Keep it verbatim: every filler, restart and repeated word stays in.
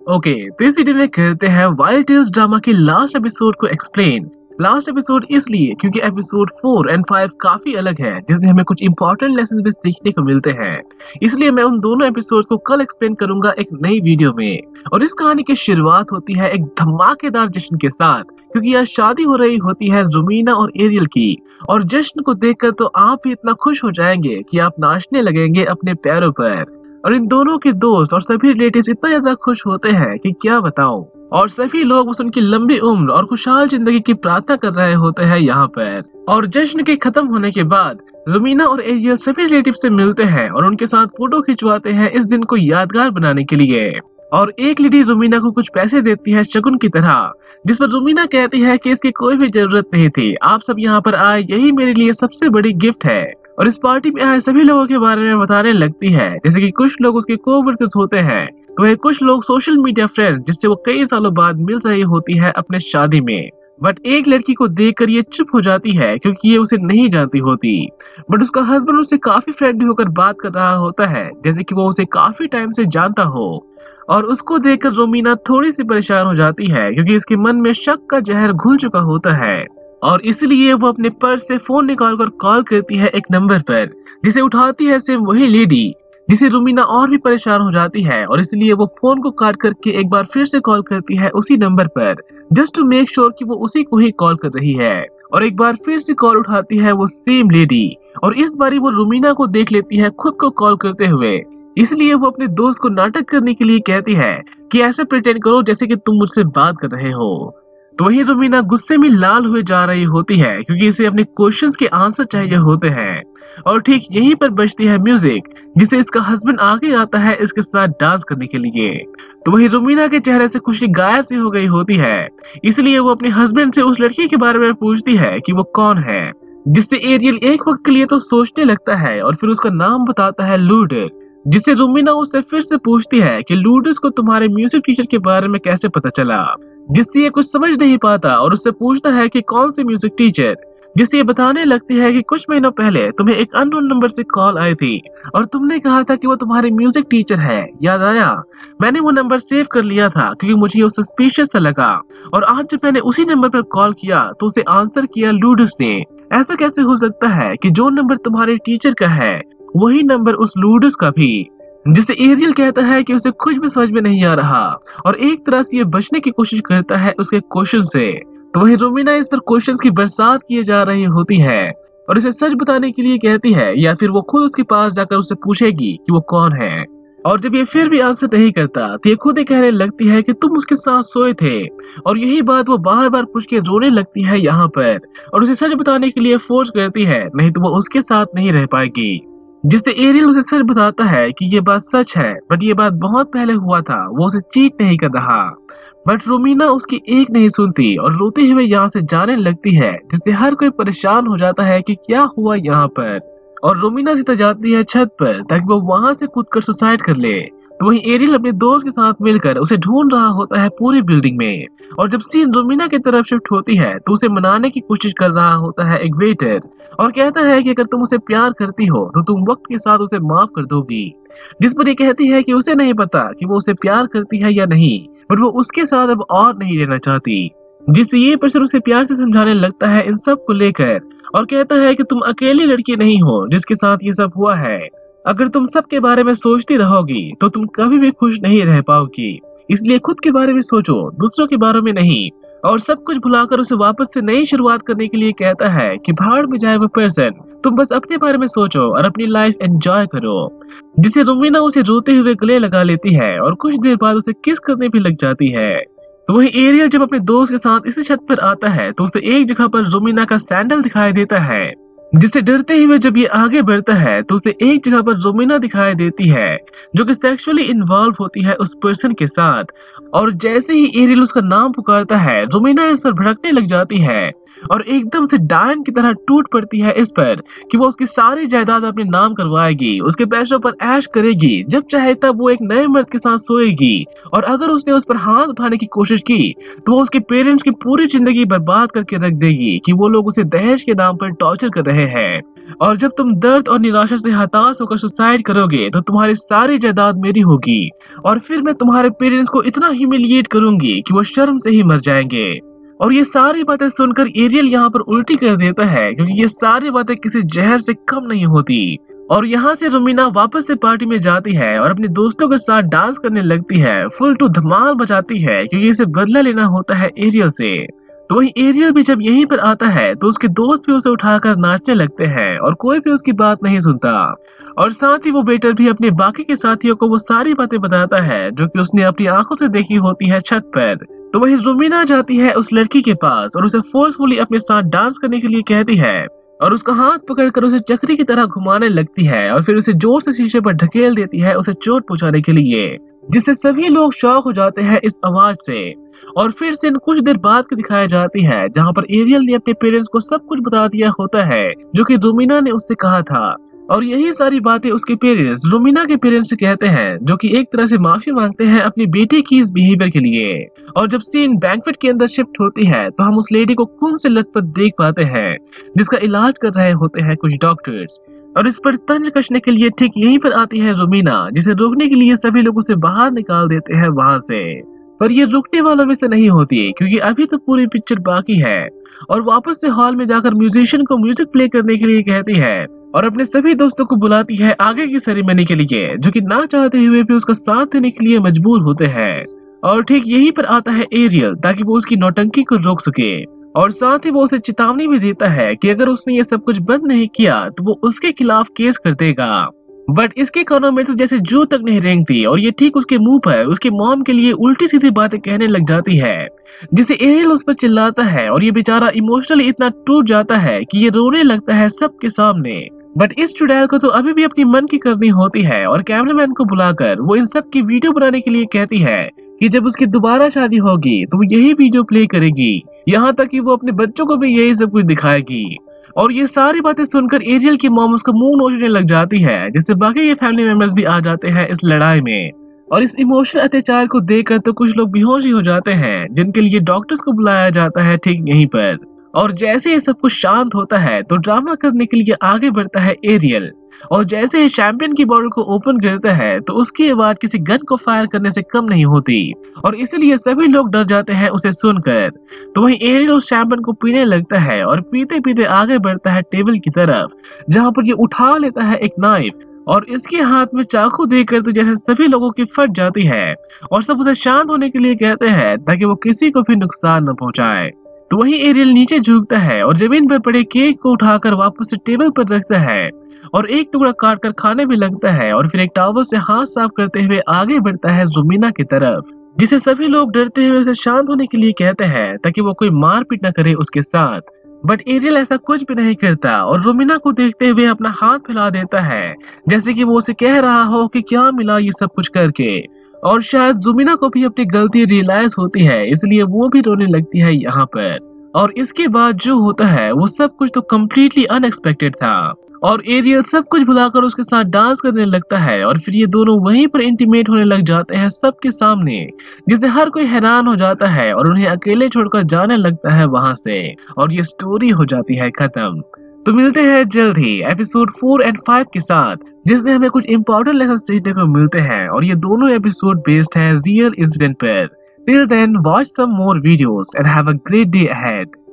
Okay, तो इस video में करते हैं वाइल्ड टेल्स ड्रामा के लास्ट एपिसोड को एक्सप्लेन। लास्ट एपिसोड इसलिए क्योंकि एपिसोड फोर एंड फाइव काफी अलग है, जिसमें हमें कुछ इंपॉर्टेंट लेसन भी सीखने को मिलते हैं। इसलिए मैं उन दोनों एपिसोड को कल एक्सप्लेन करूंगा एक नई वीडियो में। और इस कहानी की शुरुआत होती है एक धमाकेदार जश्न के साथ, क्योंकि यहाँ शादी हो रही होती है रुमीना और एरियल की। और जश्न को देखकर तो आप भी इतना खुश हो जाएंगे कि आप नाचने लगेंगे अपने पैरों पर। और इन दोनों के दोस्त और सभी रिलेटिव्स इतना ज्यादा खुश होते हैं कि क्या बताऊं। और सभी लोग बस उनकी लंबी उम्र और खुशहाल जिंदगी की प्रार्थना कर रहे होते हैं यहाँ पर। और जश्न के खत्म होने के बाद रुमीना और एरियल सभी रिलेटिव से मिलते हैं और उनके साथ फोटो खिंचवाते हैं इस दिन को यादगार बनाने के लिए। और एक लेडी रुमीना को कुछ पैसे देती है शगुन की तरह, जिस पर रुमीना कहती है कि इसकी कोई भी जरूरत नहीं थी, आप सब यहाँ पर आए यही मेरे लिए सबसे बड़ी गिफ्ट है। और इस पार्टी में आए सभी लोगों के बारे में बताने लगती है, जैसे कि कुछ लोग उसके कोवर्कर्स होते हैं, तो वह कुछ लोग सोशल मीडिया फ्रेंड जिससे वो कई सालों बाद मिल रही होती है अपने शादी में। बट एक लड़की को देखकर ये चुप हो जाती है क्योंकि ये उसे नहीं जानती होती। बट उसका हस्बैंड उससे काफी फ्रेंडली होकर बात कर रहा होता है, जैसे कि वो उसे काफी टाइम से जानता हो। और उसको देखकर रोमीना थोड़ी सी परेशान हो जाती है क्योंकि इसके मन में शक का जहर घुल चुका होता है। और इसलिए वो अपने पर्स से फोन निकालकर कॉल करती है एक नंबर पर, जिसे उठाती है सिर्फ वही लेडी, जिसे रुमीना और भी परेशान हो जाती है। और इसलिए वो फोन को काट करके एक बार फिर से कॉल करती है उसी नंबर पर, जस्ट टू मेक श्योर कि वो उसी को ही कॉल कर रही है। और एक बार फिर से कॉल उठाती है वो सेम लेडी, और इस बारी वो रुमीना को देख लेती है खुद को कॉल करते हुए। इसलिए वो अपने दोस्त को नाटक करने के लिए कहती है कि ऐसे प्रिटेंड करो जैसे कि तुम मुझसे बात कर रहे हो। तो वही रुमीना गुस्से में लाल हुए जा रही होती है क्योंकि इसे अपने क्वेश्चंस के आंसर चाहिए होते हैं। और ठीक यहीं पर बजती है म्यूजिक, जिसे इसका हस्बैंड आगे आता है इसके साथ डांस करने के लिए। तो वही रुमीना के चेहरे से खुशी गायब सी हो गई होती है। इसलिए वो अपने हस्बैंड से उस लड़की के बारे में पूछती है कि वो कौन है, जिससे एरियल एक वक्त के लिए तो सोचने लगता है और फिर उसका नाम बताता है लूडर, जिससे रुमीना उससे फिर से पूछती है कि लूडस को तुम्हारे म्यूजिक टीचर के बारे में कैसे पता चला, जिससे ये कुछ समझ नहीं पाता और उससे पूछता है कि कौन सी म्यूजिक टीचर, जिससे ये बताने लगती है कि कुछ महीनों पहले तुम्हें एक अननोन नंबर से कॉल आई थी और तुमने कहा था कि वो तुम्हारे म्यूजिक टीचर है। याद आया, मैंने वो नंबर सेव कर लिया था क्योंकि मुझे वो सस्पिशियस सा लगा। और आज जब मैंने उसी नंबर पर कॉल किया तो उसे आंसर किया लूडस ने। ऐसा कैसे हो सकता है कि जो नंबर तुम्हारे टीचर का है वही नंबर उस लूडस का भी, जिससे एरियल कहता है कि उसे कुछ भी समझ में नहीं आ रहा और एक तरह से ये बचने की कोशिश करता है उसके क्वेश्चन से। तो वही रुमीना इस पर क्वेश्चंस की बरसात किए जा रही होती है और उसे सच बताने के लिए कहती है, या फिर वो खुद उसके पास जाकर उससे पूछेगी कि वो कौन है। और जब ये फिर भी आंसर नहीं करता तो ये खुद ही कहने लगती है कि तुम उसके साथ सोए थे। और यही बात वो बार बार पूछ के रोने लगती है यहाँ पर और उसे सच बताने के लिए फोर्स करती है, नहीं तो वो उसके साथ नहीं रह पाएगी। जिससे एरियल उसे सच बताता है कि ये बात सच है, बट ये बात बहुत पहले हुआ था, वो उसे चीट नहीं कर रहा। बट रुमीना उसकी एक नहीं सुनती और रोते हुए यहाँ से जाने लगती है, जिससे हर कोई परेशान हो जाता है कि क्या हुआ यहाँ पर। और रुमीना सीधा जाती है छत पर ताकि वो वहां से कूदकर सुसाइड कर ले। तो वहीं एरियल अपने दोस्त के साथ मिलकर उसे ढूंढ रहा होता है पूरी बिल्डिंग में। और जब सीन रुमीना की तरफ शिफ्ट होती है तो उसे मनाने की कोशिश कर रहा होता है एक वेटर, और कहता है कि अगर तुम उसे प्यार करती हो तो तुम वक्त के साथ उसे माफ कर दोगी। जिस पर ये कहती है कि उसे नहीं पता कि वो उसे प्यार करती है या नहीं, बट वो उसके साथ अब और नहीं रहना चाहती। जिससे ये पर्सन उसे प्यार से समझाने लगता है इन सब को लेकर, और कहता है कि तुम अकेली लड़की नहीं हो जिसके साथ ये सब हुआ है। अगर तुम सबके बारे में सोचती रहोगी तो तुम कभी भी खुश नहीं रह पाओगी। इसलिए खुद के बारे में सोचो, दूसरों के बारे में नहीं। और सब कुछ भुलाकर उसे वापस से नई शुरुआत करने के लिए कहता है कि भाड़ में जाए वो पर्सन, तुम बस अपने बारे में सोचो और अपनी लाइफ एंजॉय करो। जिसे रुमीना उसे रोते हुए गले लगा लेती है और कुछ देर बाद उसे किस करने भी लग जाती है। तो वही एरियल जब अपने दोस्त के साथ इसी छत पर आता है तो उसे एक जगह पर रुमीना का सैंडल दिखाई देता है, जिससे डरते हुए जब ये आगे बढ़ता है तो उसे एक जगह पर रुमीना दिखाई देती है जो कि सेक्सुअली इन्वॉल्व होती है उस पर्सन के साथ। और जैसे ही एरियल उसका नाम पुकारता है रुमीना इस पर भड़कने लग जाती है और एकदम से डायन की तरह टूट पड़ती है इस पर कि वो उसकी सारी जायदाद अपने नाम करवाएगी, उसके पैसों पर ऐश करेगी, जब चाहे तब वो एक नए मर्द के साथ सोएगी, और अगर उसने उस पर हाथ उठाने की कोशिश की तो वो उसके पेरेंट्स की पूरी जिंदगी बर्बाद करके रख देगी कि वो लोग उसे दहेज के नाम पर टॉर्चर कर रहे हैं। और जब तुम दर्द और निराशा से हताश होकर सुसाइड करोगे तो तुम्हारी सारी जायदाद मेरी होगी, और फिर मैं तुम्हारे पेरेंट्स को इतना ह्यूमिलिएट करूंगी कि वो शर्म से ही मर जाएंगे। और ये सारी बातें सुनकर एरियल यहाँ पर उल्टी कर देता है, क्योंकि ये सारी बातें किसी जहर से कम नहीं होती। और यहाँ से रुमीना वापस से पार्टी में जाती है और अपने दोस्तों के साथ डांस करने लगती है, फुल टू धमाल बजाती है, क्योंकि इसे बदला लेना होता है एरियल से। तो वही एरियल भी जब यहीं पर आता है तो उसके दोस्त भी उसे उठाकर नाचने लगते हैं और कोई भी उसकी बात नहीं सुनता। और साथ ही वो बेटर भी अपने बाकी के साथियों को वो सारी बातें बताता है जो कि उसने अपनी आंखों से देखी होती है छत पर। तो वही रुमीना जाती है उस लड़की के पास और उसे फोर्सफुली अपने साथ डांस करने के लिए कहती है, और उसका हाथ पकड़कर उसे चक्री की तरह घुमाने लगती है, और फिर उसे जोर से शीशे पर ढकेल देती है उसे चोट पहुंचाने के लिए, जिससे सभी लोग शॉक हो जाते हैं इस आवाज से। और फिर से कुछ देर बाद की दिखाई जाती है जहाँ पर एरियल ने अपने पेरेंट्स को सब कुछ बता दिया होता है जो कि रुमीना ने उससे कहा था, और यही सारी बातें उसके पेरेंट्स रुमीना के पेरेंट्स से कहते हैं, जो कि एक तरह से माफी मांगते हैं अपनी बेटी की इस बिहेवियर के लिए। और जब सीन बैंक्वेट के अंदर शिफ्ट होती है तो हम उस लेडी को खून से लथपथ देख पाते हैं जिसका इलाज कर रहे होते हैं कुछ डॉक्टर्स, और इस पर तंज कसने के लिए ठीक यहीं पर आती है रुमीना, जिसे रोकने के लिए सभी लोग उसे बाहर निकाल देते हैं वहां से। पर ये रुकने वालों में से नहीं होती, क्योंकि अभी तो पूरी पिक्चर बाकी है, और वापस से हॉल में जाकर म्यूजिशियन को म्यूजिक प्ले करने के लिए कहती है और अपने सभी दोस्तों को बुलाती है आगे की सेरेमनी के लिए, जो कि ना चाहते हुए भी उसका साथ देने के लिए मजबूर होते हैं। और ठीक यहीं पर आता है एरियल ताकि वो उसकी नौटंकी को रोक सके, और साथ ही वो उसे चेतावनी भी देता है कि अगर उसने ये सब कुछ बंद नहीं किया तो वो उसके खिलाफ केस कर देगा। बट इसके कानों में तो जैसे जू तक नहीं रेंगती, और ये ठीक उसके मुंह पर उसकी मॉम के लिए उल्टी सीधी बातें कहने लग जाती है, जिससे एरियल उस पर चिल्लाता है और ये बेचारा इमोशनली इतना टूट जाता है कि ये रोने लगता है सबके सामने। बट इस चुड़ैल को तो अभी भी अपनी मन की करनी होती है, और कैमरामैन को बुलाकर वो इन सब की वीडियो बनाने के लिए कहती है कि जब उसकी दोबारा शादी होगी तो वो यही वीडियो प्ले करेगी, यहाँ तक कि वो अपने बच्चों को भी यही सब कुछ दिखाएगी। और ये सारी बातें सुनकर एरियल की मॉम उसका मुंह नोचने लग जाती है, जिससे बाकी के फैमिली मेंबर्स भी आ जाते हैं इस लड़ाई में। और इस इमोशनल अत्याचार को देखकर तो कुछ लोग बेहोश ही हो जाते हैं, जिनके लिए डॉक्टर्स को बुलाया जाता है ठीक यहीं पर। और जैसे ये सब कुछ शांत होता है तो ड्रामा करने के लिए आगे बढ़ता है एरियल, और जैसे ही शैंपेन की बॉटल को ओपन करता है तो उसकी आवाज किसी गन को फायर करने से कम नहीं होती, और इसलिए सभी लोग डर जाते हैं उसे सुनकर। तो वहीं एरियल उस शैंपेन को पीने लगता है और पीते पीते आगे बढ़ता है टेबल की तरफ, जहां पर ये उठा लेता है एक नाइफ, और इसके हाथ में चाकू देकर तो जैसे सभी लोगों की फट जाती है, और सब उसे शांत होने के लिए कहते हैं ताकि वो किसी को भी नुकसान न पहुंचाए। तो वहीं एरियल नीचे झुकता है और जमीन पर पड़े केक को उठाकर वापस से टेबल पर रखता है, और एक टुकड़ा काट कर खाने भी लगता है, और फिर एक टॉवल से हाथ साफ करते हुए आगे बढ़ता है रुमीना की तरफ, जिसे सभी लोग डरते हुए उसे शांत होने के लिए कहते हैं ताकि वो कोई मारपीट न करे उसके साथ। बट एरियल ऐसा कुछ भी नहीं करता और रुमीना को देखते हुए अपना हाथ फैला देता है, जैसे कि वो उसे कह रहा हो कि क्या मिला ये सब कुछ करके। और शायद रुमीना को भी अपनी गलती रियलाइज होती है, इसलिए वो भी रोने लगती है यहाँ पर। और इसके बाद जो होता है वो सब कुछ तो कम्प्लीटली अनएक्सपेक्टेड था, और एरियल सब कुछ भुलाकर उसके साथ डांस करने लगता है, और फिर ये दोनों वहीं पर इंटीमेट होने लग जाते हैं सबके सामने, जिससे हर कोई हैरान हो जाता है और उन्हें अकेले छोड़कर जाने लगता है वहां से, और ये स्टोरी हो जाती है खत्म। तो मिलते हैं जल्द ही एपिसोड फोर एंड फाइव के साथ, जिसमें हमें कुछ इंपॉर्टेंट लेसन सीखने को मिलते हैं, और ये दोनों एपिसोड बेस्ड है रियल इंसिडेंट पर। Till then, watch some more videos and have a great day ahead.